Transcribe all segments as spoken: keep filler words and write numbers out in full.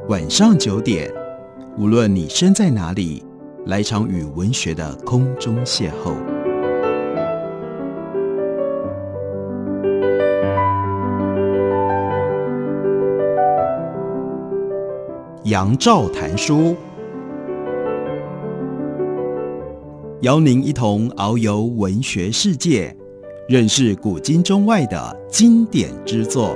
晚上九点，无论你身在哪里，来场与文学的空中邂逅。杨照谈书，邀您一同遨游文学世界，认识古今中外的经典之作。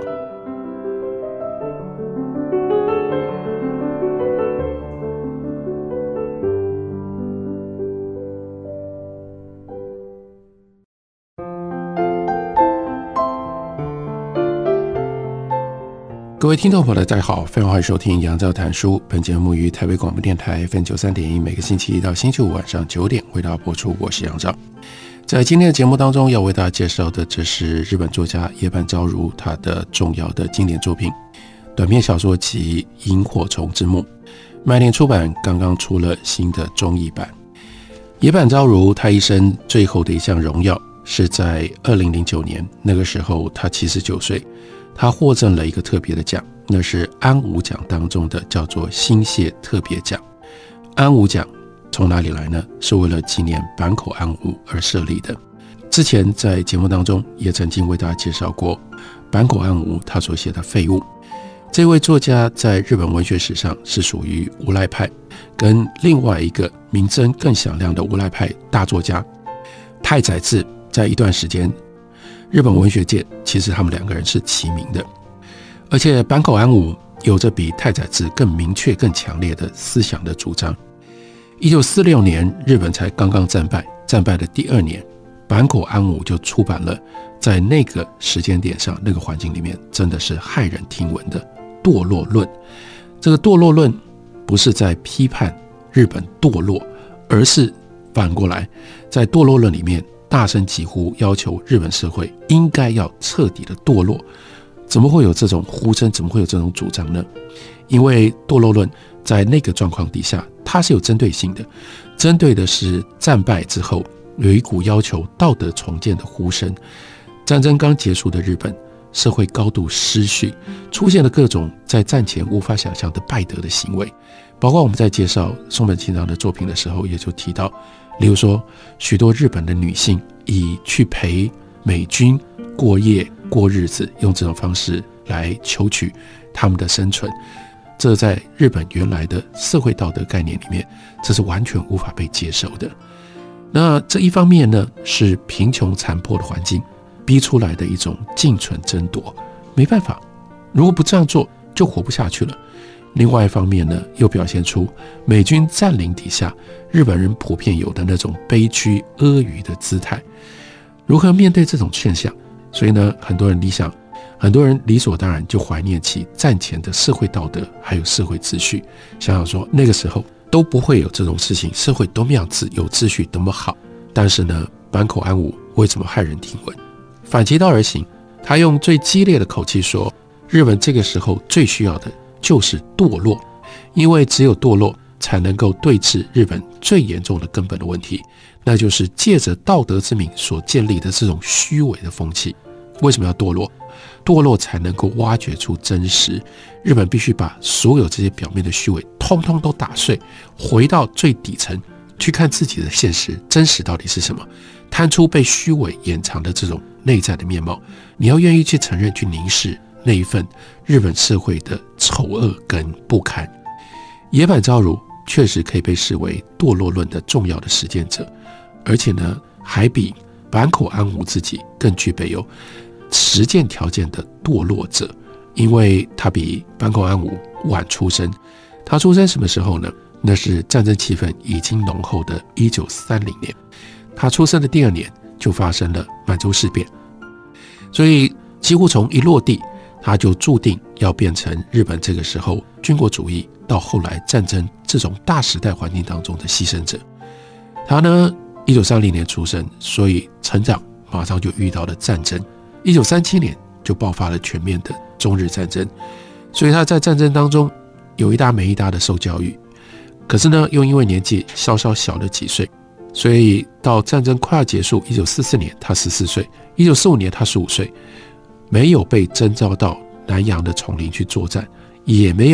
各位听众朋友大家好，非常欢迎收听杨照谈书。本节目于台北广播电台 F M 九十三点一，每个星期一到星期五晚上九点为大家播出。我是杨照。在今天的节目当中，要为大家介绍的这是日本作家野坂昭如他的重要的经典作品短篇小说集《萤火虫之墓》，麦田出版刚刚出了新的中译版。野坂昭如他一生最后的一项荣耀是在二零零九年，那个时候他七十九岁，他获赠了一个特别的奖，那是安武奖当中的叫做新谢特别奖。安武奖从哪里来呢？是为了纪念坂口安吾而设立的。之前在节目当中也曾经为大家介绍过坂口安吾他所写的《废物》。这位作家在日本文学史上是属于无赖派，跟另外一个名声更响亮的无赖派大作家太宰治，在一段时间日本文学界其实他们两个人是齐名的。而且坂口安吾有着比太宰治更明确更强烈的思想的主张。一九四六年日本才刚刚战败，战败的第二年，坂口安吾就出版了在那个时间点上那个环境里面真的是骇人听闻的堕落论。这个堕落论不是在批判日本堕落，而是反过来在堕落论里面大声疾呼，要求日本社会应该要彻底的堕落。怎么会有这种呼声？怎么会有这种主张呢？因为堕落论在那个状况底下，它是有针对性的，针对的是战败之后有一股要求道德重建的呼声。战争刚结束的日本，社会高度失序，出现了各种在战前无法想象的败德的行为，包括我们在介绍松本清张的作品的时候也就提到，例如说许多日本的女性以去陪美军过夜过日子，用这种方式来求取他们的生存，这在日本原来的社会道德概念里面，这是完全无法被接受的。那这一方面呢，是贫穷残破的环境逼出来的一种竞存争夺，没办法，如果不这样做就活不下去了。另外一方面呢，又表现出美军占领底下日本人普遍有的那种悲屈阿谀的姿态。如何面对这种现象？所以呢，很多人理想，很多人理所当然就怀念起战前的社会道德还有社会秩序，想想说那个时候都不会有这种事情，社会多么样子有秩序多么好。但是呢，坂口安吾为什么骇人听闻？反其道而行，他用最激烈的口气说，日本这个时候最需要的就是堕落，因为只有堕落才能够对治日本最严重的根本的问题，那就是借着道德之名所建立的这种虚伪的风气。为什么要堕落？堕落才能够挖掘出真实。日本必须把所有这些表面的虚伪通通都打碎，回到最底层去看自己的现实真实到底是什么，摊出被虚伪掩藏的这种内在的面貌。你要愿意去承认，去凝视那一份日本社会的丑恶跟不堪。野坂昭如确实可以被视为堕落论的重要的实践者，而且呢，还比坂口安吾自己更具备有实践条件的堕落者，因为他比坂口安吾晚出生。他出生什么时候呢？那是战争气氛已经浓厚的一九三零年。他出生的第二年就发生了满洲事变，所以几乎从一落地，他就注定要变成日本这个时候军国主义到后来战争这种大时代环境当中的牺牲者。他呢，一九三零年出生，所以成长马上就遇到了战争。一九三七年就爆发了全面的中日战争，所以他在战争当中有一搭没一搭的受教育。可是呢，又因为年纪稍稍小了几岁，所以到战争快要结束，一九四四年他十四岁，一九四五年他十五岁，没有被征召到南洋的丛林去作战，也没有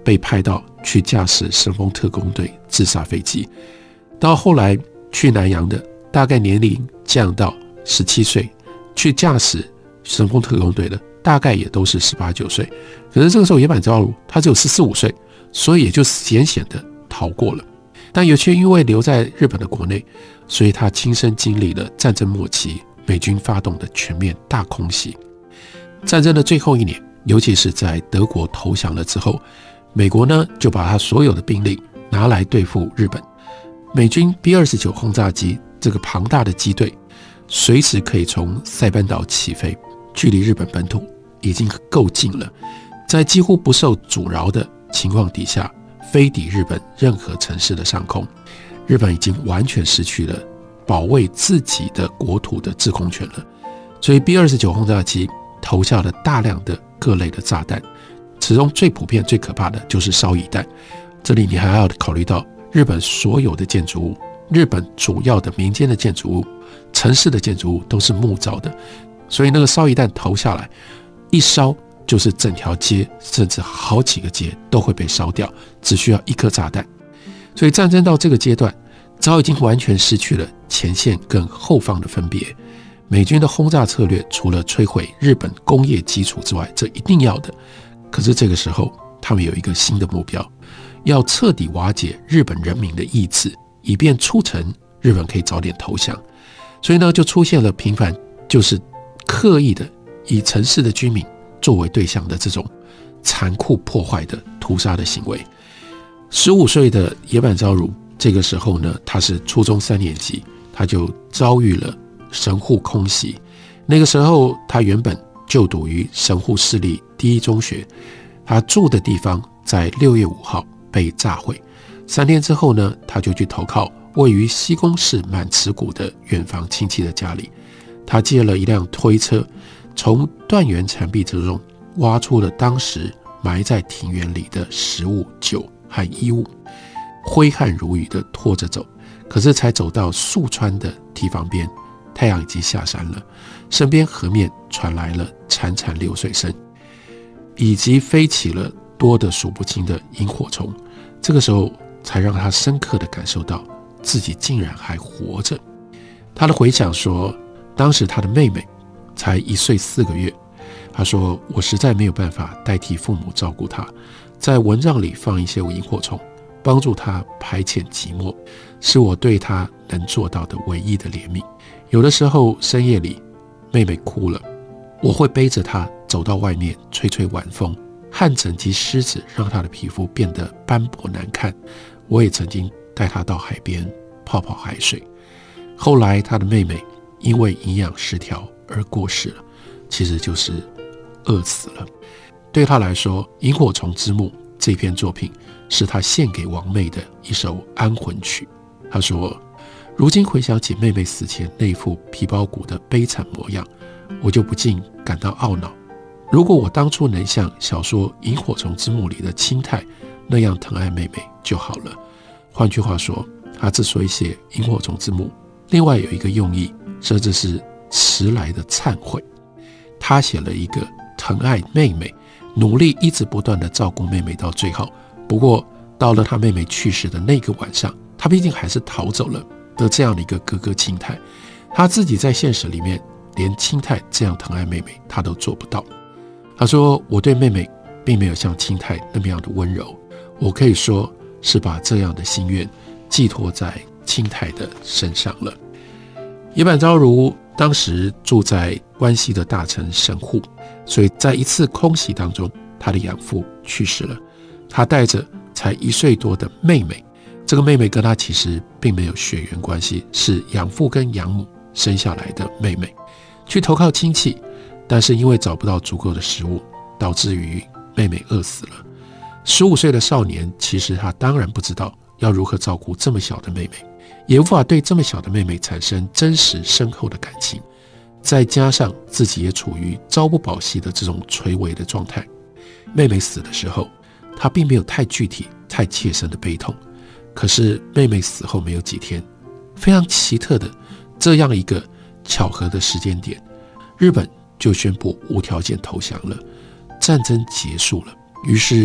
被派到去驾驶神风特攻队自杀飞机，到后来去南洋的大概年龄降到十七岁，去驾驶神风特攻队的大概也都是十八九岁，可是这个时候野坂昭如他只有十四五岁，所以也就险险的逃过了。但有些因为留在日本的国内，所以他亲身经历了战争末期美军发动的全面大空袭。战争的最后一年，尤其是在德国投降了之后，美国呢就把他所有的兵力拿来对付日本。美军 B 二十九 轰炸机这个庞大的机队随时可以从塞班岛起飞，距离日本本土已经够近了，在几乎不受阻挠的情况底下飞抵日本任何城市的上空。日本已经完全失去了保卫自己的国土的制空权了，所以 B 二十九 轰炸机投下了大量的各类的炸弹，其中最普遍最可怕的就是烧夷弹。这里你还要考虑到日本所有的建筑物，日本主要的民间的建筑物，城市的建筑物都是木造的，所以那个烧夷弹投下来一烧就是整条街甚至好几个街都会被烧掉，只需要一颗炸弹。所以战争到这个阶段早已经完全失去了前线跟后方的分别。美军的轰炸策略除了摧毁日本工业基础之外，这一定要的，可是这个时候他们有一个新的目标，要彻底瓦解日本人民的意志，以便促成日本可以早点投降。所以呢，就出现了频繁就是刻意的以城市的居民作为对象的这种残酷破坏的屠杀的行为。十五岁的野坂昭如这个时候呢，他是初中三年级，他就遭遇了神户空袭。那个时候他原本就读于神户市立第一中学，他住的地方在六月五号被炸毁。三天之后呢，他就去投靠位于西宫市满池谷的远房亲戚的家里。他借了一辆推车，从断垣残壁之中挖出了当时埋在庭园里的食物、酒和衣物，挥汗如雨地拖着走。可是才走到宿川的堤防边，太阳已经下山了，身边河面传来了潺潺流水声，以及飞起了多的数不清的萤火虫。这个时候才让他深刻地感受到自己竟然还活着。他的回想说，当时他的妹妹才一岁四个月，他说，我实在没有办法代替父母照顾她，在蚊帐里放一些萤火虫，帮助她排遣寂寞，是我对她能做到的唯一的怜悯。有的时候深夜里妹妹哭了，我会背着她走到外面吹吹晚风，汗疹及虱子让她的皮肤变得斑驳难看。我也曾经带她到海边泡泡海水。后来她的妹妹因为营养失调而过世了，其实就是饿死了。对他来说，《萤火虫之墓》这篇作品是他献给王妹的一首安魂曲。他说，如今回想起妹妹死前那副皮包骨的悲惨模样，我就不禁感到懊恼。如果我当初能像小说《萤火虫之墓》里的清太那样疼爱妹妹就好了。换句话说，他之所以写《萤火虫之墓》，另外有一个用意，甚至是迟来的忏悔。他写了一个疼爱妹妹，努力一直不断地照顾妹妹到最后。不过到了他妹妹去世的那个晚上，他毕竟还是逃走了的这样的一个哥哥清太。他自己在现实里面连清太这样疼爱妹妹他都做不到。他说，我对妹妹并没有像清太那么样的温柔，我可以说是把这样的心愿寄托在清太的身上了。野坂昭如当时住在关西的大城神户，所以在一次空袭当中，他的养父去世了。他带着才一岁多的妹妹，这个妹妹跟他其实并没有血缘关系，是养父跟养母生下来的妹妹，去投靠亲戚，但是因为找不到足够的食物，导致于妹妹饿死了。十五岁的少年，其实他当然不知道要如何照顾这么小的妹妹，也无法对这么小的妹妹产生真实深厚的感情，再加上自己也处于朝不保夕的这种垂危的状态。妹妹死的时候，他并没有太具体太切身的悲痛，可是妹妹死后没有几天，非常奇特的这样一个巧合的时间点，日本就宣布无条件投降了，战争结束了。于是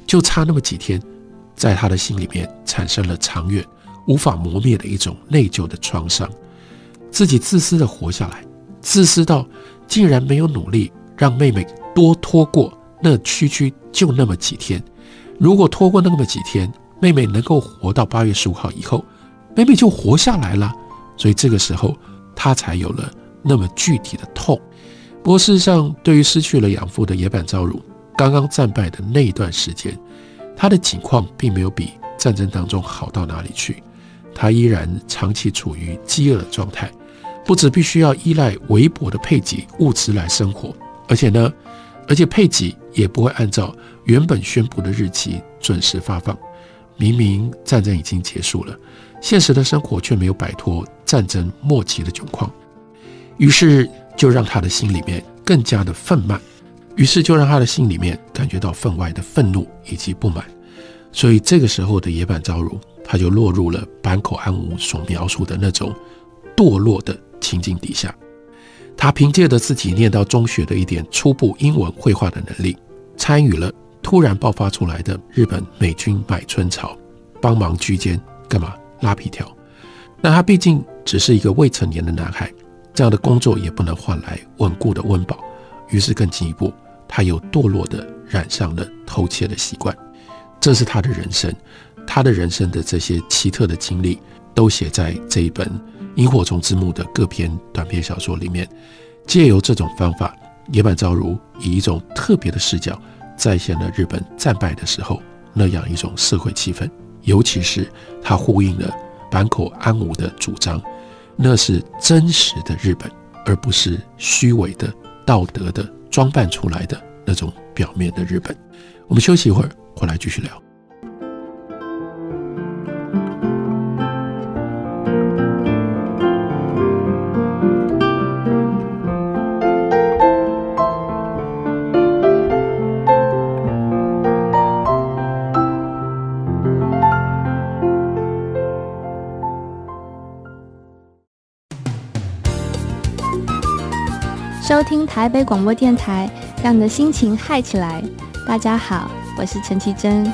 就差那么几天，在他的心里面产生了长远无法磨灭的一种内疚的创伤。自己自私的活下来，自私到竟然没有努力让妹妹多拖过那区区就那么几天。如果拖过那么几天，妹妹能够活到八月十五号以后，妹妹就活下来了。所以这个时候他才有了那么具体的痛。不过事实上，对于失去了养父的野坂昭如，刚刚战败的那一段时间，他的境况并没有比战争当中好到哪里去。他依然长期处于饥饿的状态，不只必须要依赖微薄的配给物资来生活，而且呢，而且配给也不会按照原本宣布的日期准时发放。明明战争已经结束了，现实的生活却没有摆脱战争末期的窘况，于是就让他的心里面更加的愤懑，于是就让他的心里面感觉到分外的愤怒以及不满。所以这个时候的野坂昭如，他就落入了坂口安吾所描述的那种堕落的情境底下。他凭借着自己念到中学的一点初步英文绘画的能力，参与了突然爆发出来的日本美军买春潮，帮忙居间干嘛拉皮条。那他毕竟只是一个未成年的男孩，这样的工作也不能换来稳固的温饱，于是更进一步，他又堕落地染上了偷窃的习惯。这是他的人生，他的人生的这些奇特的经历都写在这一本《萤火虫之墓》的各篇短篇小说里面。借由这种方法，野坂昭如以一种特别的视角再现了日本战败的时候那样一种社会气氛，尤其是他呼应了坂口安吾的主张，那是真实的日本，而不是虚伪的道德的装扮出来的那种表面的日本。我们休息一会儿，回来继续聊。 收听台北广播电台，让你的心情嗨起来。大家好，我是陈绮贞。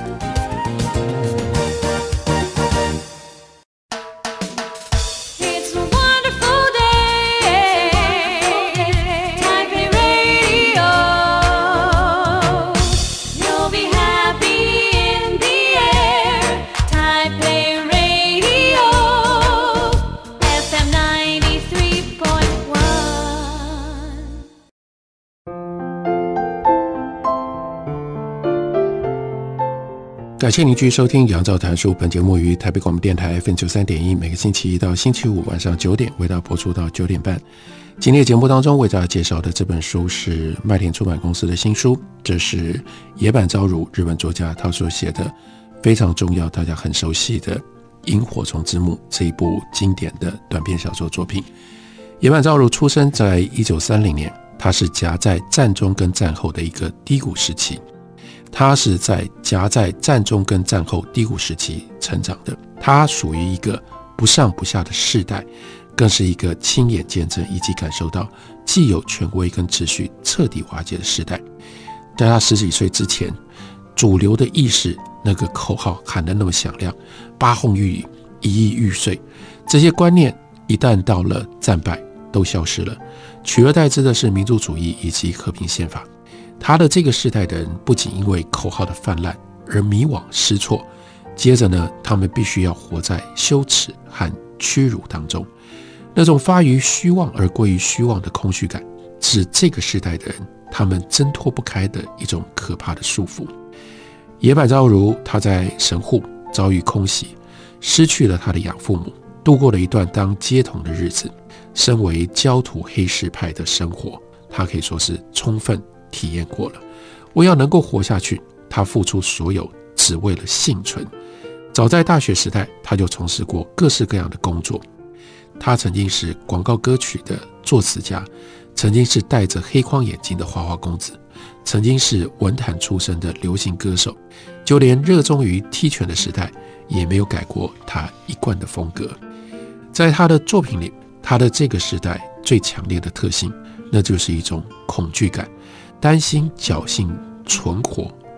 感谢您继续收听杨照谈书，本节目于台北广播电台 F M 九十三点一，每个星期一到星期五晚上九点为大家播出到九点半。今天的节目当中为大家介绍的这本书是麦田出版公司的新书，这是野坂昭如日本作家他所写的非常重要大家很熟悉的《萤火虫之墓》这一部经典的短篇小说作品。野坂昭如出生在一九三零年，他是夹在战中跟战后的一个低谷时期，他是在夹在战中跟战后低谷时期成长的，他属于一个不上不下的世代，更是一个亲眼见证以及感受到既有权威跟秩序彻底瓦解的时代。在他十几岁之前，主流的意识那个口号喊得那么响亮，八瓮玉宇，一亿玉碎，这些观念一旦到了战败都消失了，取而代之的是民族主义以及和平宪法。他的这个世代的人不仅因为口号的泛滥而迷惘失措，接着呢，他们必须要活在羞耻和屈辱当中。那种发于虚妄而归于虚妄的空虚感，是这个世代的人他们挣脱不开的一种可怕的束缚。野坂昭如他在神户遭遇空袭，失去了他的养父母，度过了一段当街童的日子。身为焦土黑市派的生活，他可以说是充分体验过了。为要能够活下去，他付出所有只为了幸存。早在大学时代，他就从事过各式各样的工作。他曾经是广告歌曲的作词家，曾经是戴着黑框眼镜的花花公子，曾经是文坛出身的流行歌手，就连热衷于踢拳的时代也没有改过他一贯的风格。在他的作品里，他的这个时代最强烈的特性，那就是一种恐惧感，担心侥幸存活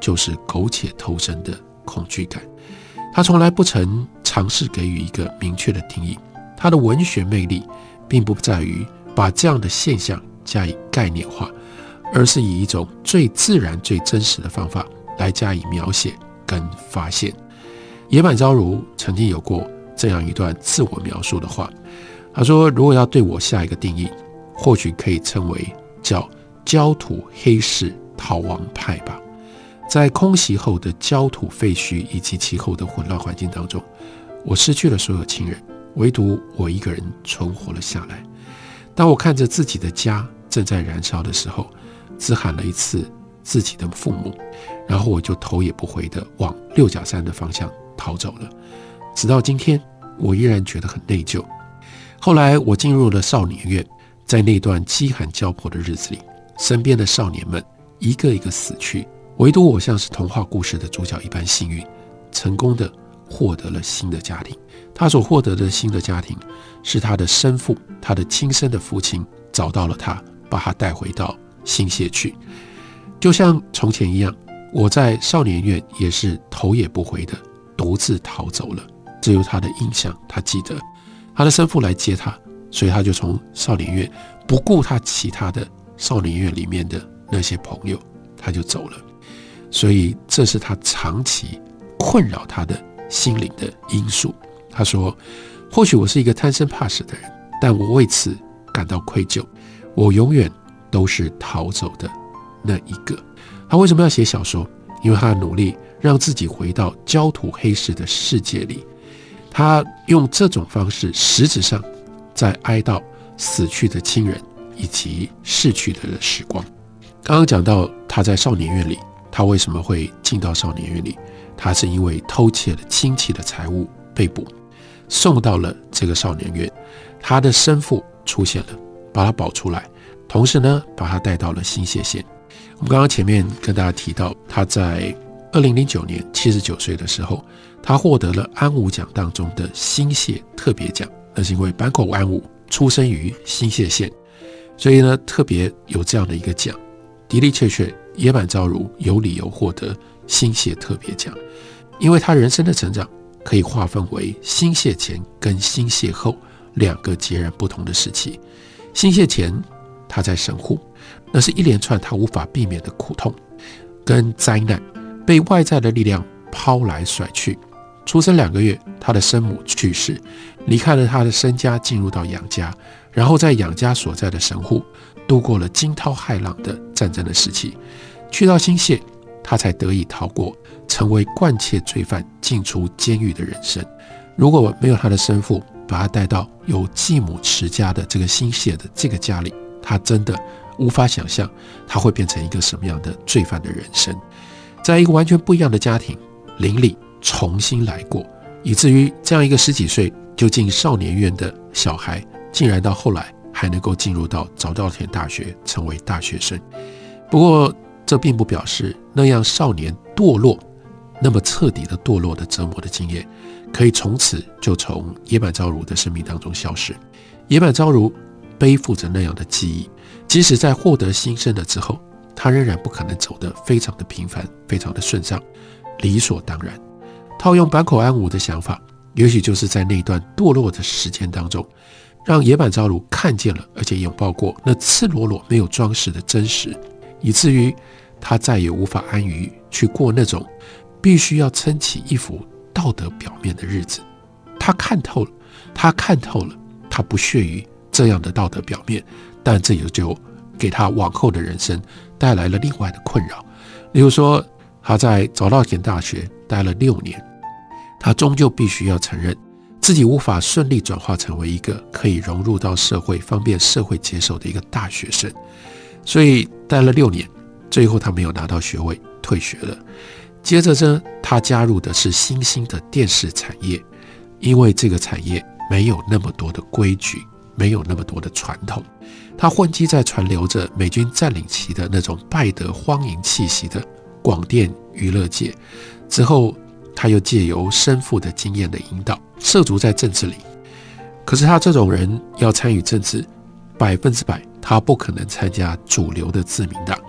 就是苟且偷生的恐惧感。他从来不曾尝试给予一个明确的定义。他的文学魅力并不在于把这样的现象加以概念化，而是以一种最自然最真实的方法来加以描写跟发现。野坂昭如曾经有过这样一段自我描述的话，他说，如果要对我下一个定义，或许可以称为叫焦土黑市逃亡派吧。在空袭后的焦土废墟以及其后的混乱环境当中，我失去了所有亲人，唯独我一个人存活了下来。当我看着自己的家正在燃烧的时候，只喊了一次自己的父母，然后我就头也不回地往六甲山的方向逃走了。直到今天，我依然觉得很内疚。后来我进入了少年院，在那段饥寒交迫的日子里，身边的少年们一个一个死去，唯独我像是童话故事的主角一般幸运，成功的获得了新的家庭。他所获得的新的家庭是他的生父，他的亲生的父亲找到了他，把他带回到新泻去。就像从前一样，我在少年院也是头也不回的独自逃走了。只有他的印象，他记得他的生父来接他，所以他就从少年院不顾他其他的少年院里面的那些朋友，他就走了。所以这是他长期困扰他的心灵的因素。他说，或许我是一个贪生怕死的人，但我为此感到愧疚。我永远都是逃走的那一个。他为什么要写小说？因为他努力让自己回到焦土黑市的世界里。他用这种方式实质上在哀悼死去的亲人以及逝去的时光。刚刚讲到他在少年院里，他为什么会进到少年院里？他是因为偷窃了亲戚的财物被捕，送到了这个少年院。他的生父出现了，把他保出来，同时呢把他带到了新泻县。我们刚刚前面跟大家提到，他在二零零九年七十九岁的时候，他获得了安武奖当中的新泻特别奖。那是因为坂口安武出生于新泻县，所以呢特别有这样的一个奖。的的确确，野坂昭如有理由获得新泻特别奖，因为他人生的成长可以划分为新泻前跟新泻后两个截然不同的时期。新泻前，他在神户，那是一连串他无法避免的苦痛跟灾难，被外在的力量抛来甩去。出生两个月，他的生母去世，离开了他的身家，进入到养家，然后在养家所在的神户度过了惊涛骇浪的战争的时期。去到新泻，他才得以逃过成为惯窃罪犯进出监狱的人生。如果没有他的生父把他带到有继母持家的这个新泻的这个家里，他真的无法想象他会变成一个什么样的罪犯的人生。在一个完全不一样的家庭邻里重新来过，以至于这样一个十几岁就进少年院的小孩，竟然到后来还能够进入到早稻田大学成为大学生。不过这并不表示那样少年堕落，那么彻底的堕落的折磨的经验可以从此就从野坂昭如的生命当中消失。野坂昭如背负着那样的记忆，即使在获得新生的之后，他仍然不可能走得非常的平凡，非常的顺畅，理所当然。套用坂口安武的想法，也许就是在那段堕落的时间当中，让野坂昭如看见了而且拥抱过那赤裸裸没有装饰的真实，以至于他再也无法安于去过那种必须要撑起一副道德表面的日子。他看透了，他看透了，他不屑于这样的道德表面，但这也就给他往后的人生带来了另外的困扰。例如说，他在早稻田大学待了六年，他终究必须要承认自己无法顺利转化成为一个可以融入到社会、方便社会接受的一个大学生，所以待了六年，最后他没有拿到学位，退学了。接着呢，他加入的是新兴的电视产业，因为这个产业没有那么多的规矩，没有那么多的传统，他混迹在传流着美军占领期的那种败得荒淫气息的广电娱乐界。之后他又借由生父的经验的引导，涉足在政治里。可是他这种人要参与政治，百分之百他不可能参加主流的自民党，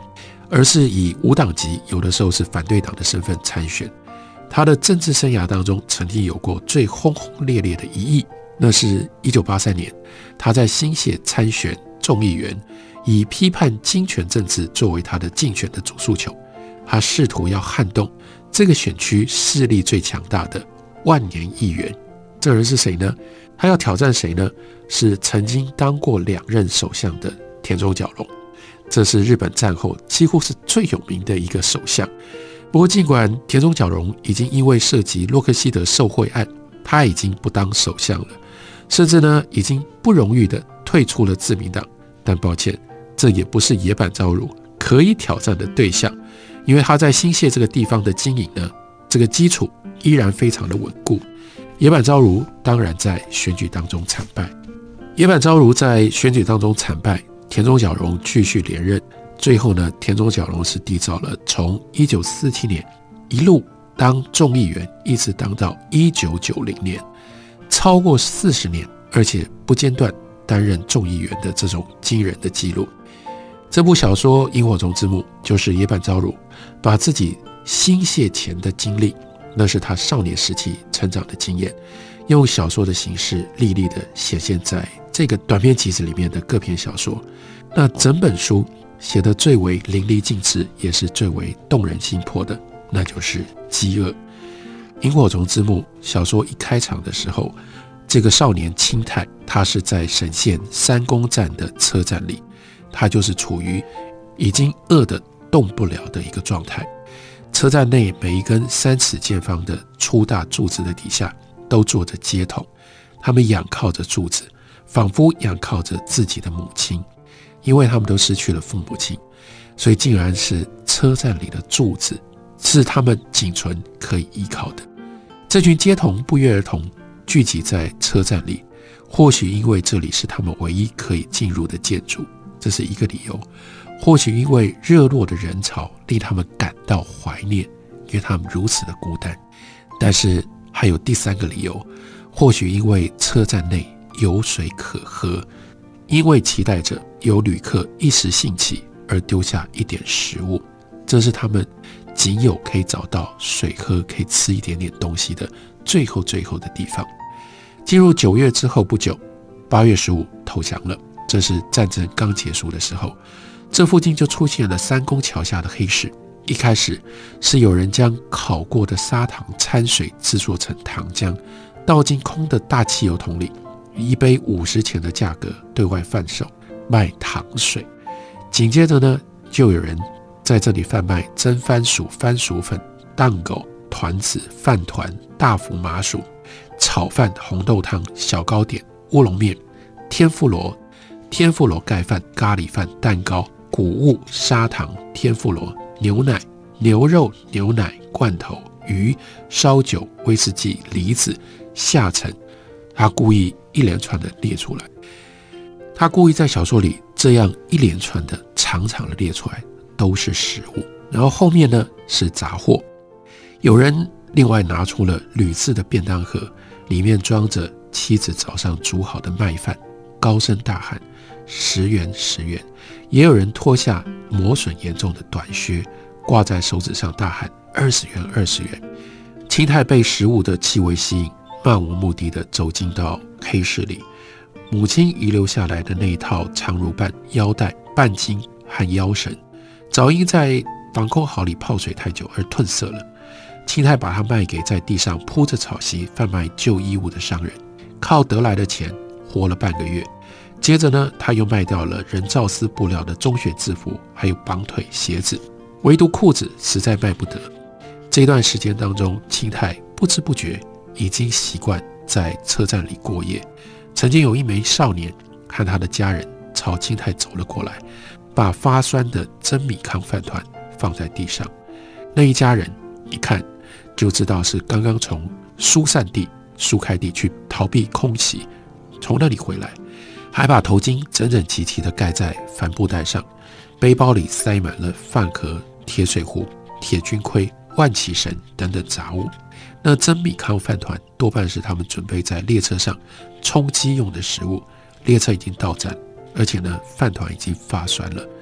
而是以无党籍，有的时候是反对党的身份参选。他的政治生涯当中曾经有过最轰轰烈烈的一役，那是一九八三年，他在新泻参选众议员，以批判金权政治作为他的竞选的主诉求。他试图要撼动这个选区势力最强大的万年议员。这人是谁呢？他要挑战谁呢？是曾经当过两任首相的田中角荣。这是日本战后几乎是最有名的一个首相。不过尽管田中角荣已经因为涉及洛克希德受贿案，他已经不当首相了，甚至呢已经不荣誉的退出了自民党，但抱歉，这也不是野坂昭如可以挑战的对象，因为他在新泻这个地方的经营呢，这个基础依然非常的稳固。野坂昭如当然在选举当中惨败，野坂昭如在选举当中惨败，田中角荣继续连任。最后呢，田中角荣是缔造了从一九四七年一路当众议员，一直当到一九九零年，超过四十年，而且不间断担任众议员的这种惊人的记录。这部小说《萤火虫之墓》就是野坂昭如把自己新泻前的经历，那是他少年时期成长的经验，用小说的形式历历的显现在这个短篇集子里面的各篇小说。那整本书写得最为淋漓尽致，也是最为动人心魄的，那就是饥饿。萤火虫之墓小说一开场的时候，这个少年清太，他是在神县三宫站的车站里，他就是处于已经饿得动不了的一个状态。车站内每一根三尺见方的粗大柱子的底下都坐着街童，他们仰靠着柱子，仿佛仰靠着自己的母亲，因为他们都失去了父母亲，所以竟然是车站里的柱子是他们仅存可以依靠的。这群街童不约而同聚集在车站里，或许因为这里是他们唯一可以进入的建筑，这是一个理由；或许因为热络的人潮令他们感到怀念，因为他们如此的孤单。但是还有第三个理由，或许因为车站内有水可喝，因为期待着有旅客一时兴起而丢下一点食物，这是他们仅有可以找到水喝，可以吃一点点东西的最后最后的地方。进入九月之后不久，八月十五投降了，这是战争刚结束的时候。这附近就出现了三宫桥下的黑市。一开始是有人将烤过的砂糖掺水制作成糖浆，倒进空的大汽油桶里，以一杯五十钱的价格对外贩售，卖糖水。紧接着呢，就有人在这里贩卖蒸番薯、番薯粉、蛋狗、团子、饭团、大福麻薯、炒饭、红豆汤、小糕点、乌龙面、天妇罗、天妇罗盖饭、咖喱饭、蛋糕、谷物、砂糖、天妇罗、牛奶、牛肉、牛奶、罐头、鱼、烧酒、威士忌、梨子、下沉。他故意一连串的列出来，他故意在小说里这样一连串的长长的列出来，都是食物。然后后面呢是杂货，有人另外拿出了铝制的便当盒，里面装着妻子早上煮好的麦饭，高声大喊十元十元。也有人脱下磨损严重的短靴，挂在手指上大喊二十元二十元。清太被食物的气味吸引，漫无目的的走进到黑市里，母亲遗留下来的那一套长如半腰带、半巾和腰绳，早因在防空壕里泡水太久而褪色了。清太把它卖给在地上铺着草席贩卖旧衣物的商人，靠得来的钱活了半个月。接着呢，他又卖掉了人造丝布料的中学制服，还有绑腿鞋子，唯独裤子实在卖不得。这段时间当中，清太不知不觉已经习惯在车站里过夜。曾经有一枚少年和他的家人朝清太走了过来，把发酸的真米糠饭团放在地上。那一家人一看就知道是刚刚从疏散地、疏开地去逃避空袭，从那里回来，还把头巾整整齐齐地盖在帆布袋上，背包里塞满了饭盒、铁水壶、铁军盔、万旗绳等等杂物。那真米糠饭团多半是他们准备在列车上充饥用的食物。列车已经到站，而且呢，饭团已经发酸了。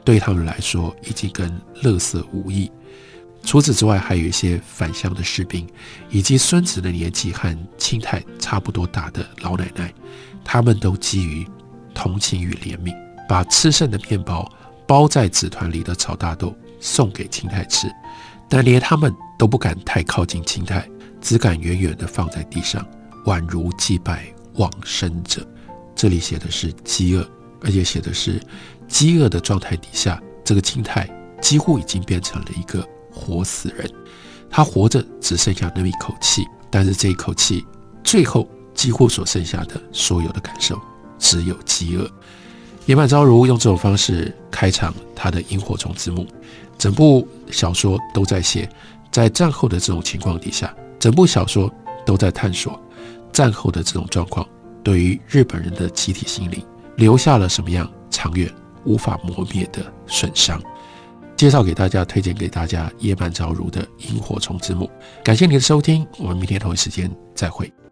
对他们来说已经跟垃圾无异。除此之外，还有一些返乡的士兵，以及孙子的年纪和清太差不多大的老奶奶，他们都基于同情与怜悯，把吃剩的面包包在纸团里的炒大豆送给清太吃，但连他们都不敢太靠近清太，只敢远远地放在地上，宛如祭拜往生者。这里写的是饥饿，而且写的是饥饿的状态底下，这个清太几乎已经变成了一个活死人。他活着只剩下那么一口气，但是这一口气最后几乎所剩下的所有的感受只有饥饿。野满昭如用这种方式开场他的萤火虫之墓。整部小说都在写，在战后的这种情况底下，整部小说都在探索战后的这种状况对于日本人的集体心灵留下了什么样长远无法磨灭的损伤。介绍给大家，推荐给大家野满昭如的萤火虫之墓。感谢您的收听，我们明天同一时间再会。